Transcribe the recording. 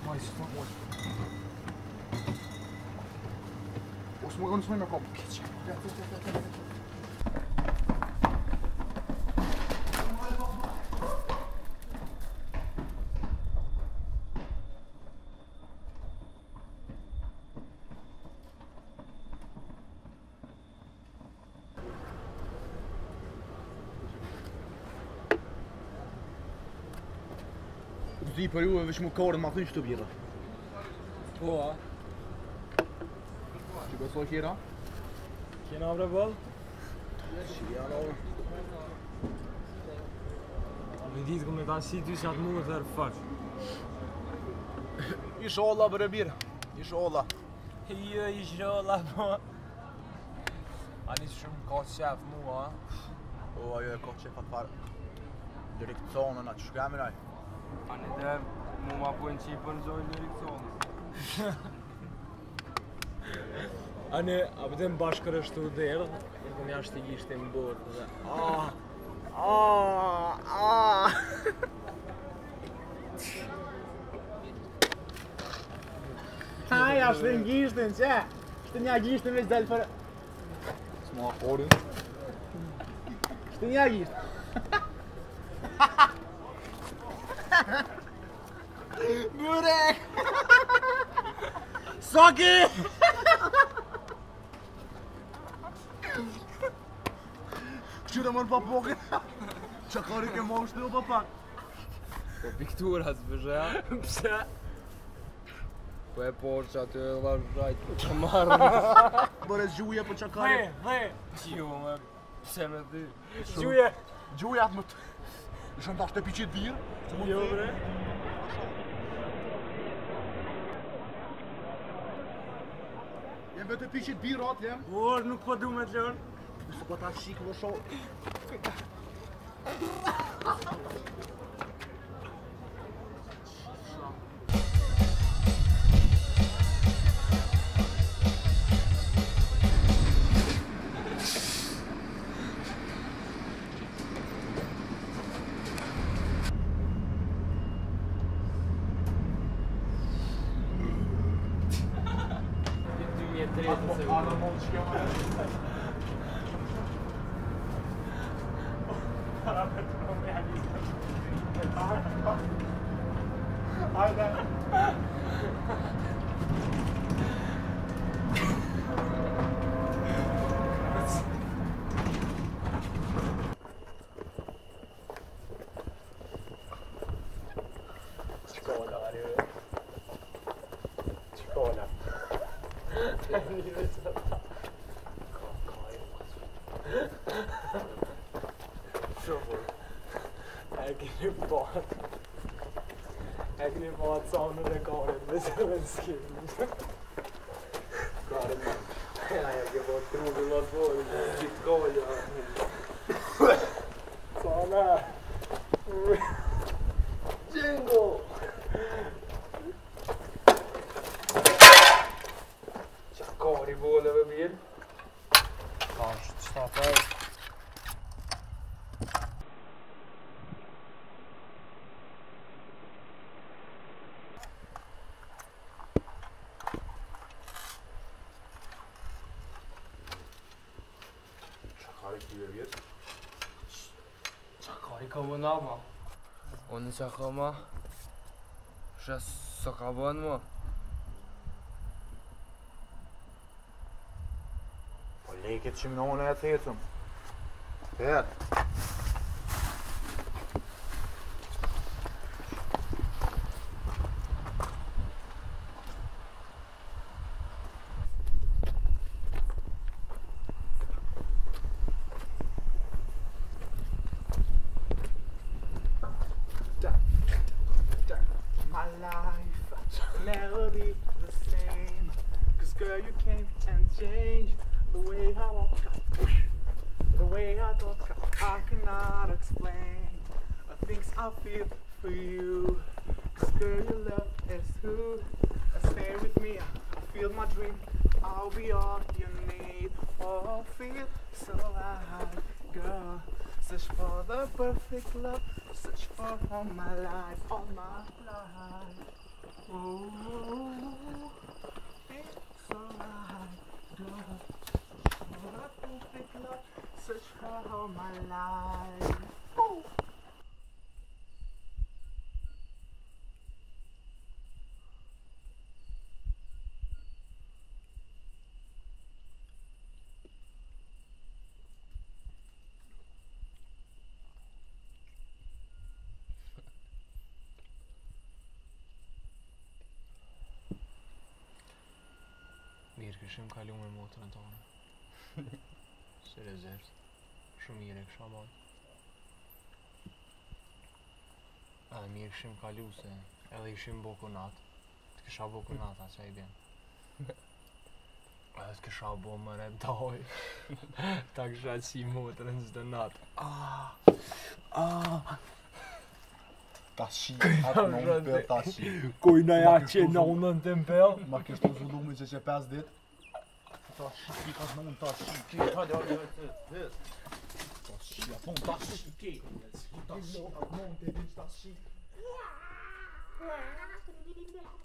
Ons moet nog op. Die periode we moeten koren maar niet stoppen. Boa. Je bent wel hier dan? Geen andere bal? Ja, nou. Ali diz como está sítio já de mundo a faz. İnşallah beraber. İnşallah. Hier inşallah bro. Ali schon kort chef nu ha. Och jag är kort chef att fara. Direkt zonen att skrämma dig. Han är där mamma på en chip och så direktion. Hani abiden baş karıştırdı yer. Ben yaşta geçtim bu ortada. Ha, yaşta geçtin sen. İşte ne geçtin biz del para. Smak ordun. İşte ne geçtin. Börek! Saki! Şurada mı papok? Çakarı ke moştu o papak. Pictura has beja. Psa. Poi porca te la right. Chamar. Bora juia po çakarı. Hey. Io ma seme di. Juia at mut. Schon dacht der Pichit bier. Io bre. Je bent een Pichit bier had, ja? Hoor, nu wat doen met Leon? Dus wat dat ziek was zo. Eigenlijk wat samen de kaart met zijn skin. Ja, je wordt troeven wat voor dit goal ja. Sana. Jingle. Chakari bollen we weer. Kast stap uit. Komen nou man. Onu çakama. Сейчас sokaban mı? Och liket som någon är till som. Här. Melody the same, 'cause girl you came and changed the way I walk, the way I talk. I cannot explain the things I feel for you, 'cause girl your love is who. Stay with me, I feel my dream. I'll be all you need. Oh, feel so alive, girl. Search for the perfect love, search for all my life, all my life. Oh. life. Mirë këshim kalu me motrën tonë. Se rezervë. Shumë mirë e kësha majtë. Edhe mirë këshim kalu se edhe ishim bo kunat. Të kësha bo kunat atë që i bjen. Edhe të kësha bo më redoj. Ta kësha qi motrën çdo natë. Tashi, atë në unë për tashi. Kujna ja që nonën të mpel. Ma kështu zullumi që 5 dit. Tashi, ki ka në unë tashi, ki ka dhe tashi, atë në tashi, ki tashi, atë në unë të tashi.